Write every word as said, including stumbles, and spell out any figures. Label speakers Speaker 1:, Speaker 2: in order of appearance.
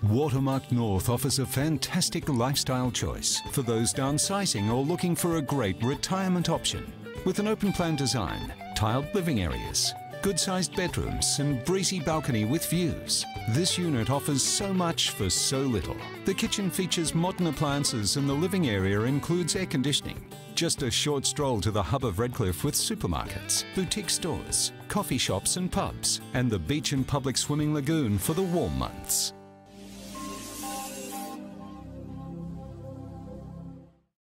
Speaker 1: Watermark North offers a fantastic lifestyle choice for those downsizing or looking for a great retirement option. With an open plan design, tiled living areas, good-sized bedrooms and breezy balcony with views, this unit offers so much for so little. The kitchen features modern appliances and the living area includes air conditioning. Just a short stroll to the hub of Redcliffe with supermarkets, boutique stores, coffee shops and pubs, and the beach and public swimming lagoon for the warm months.